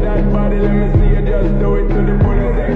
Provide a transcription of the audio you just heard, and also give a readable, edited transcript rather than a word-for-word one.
that body, let me see you just do it to the fullest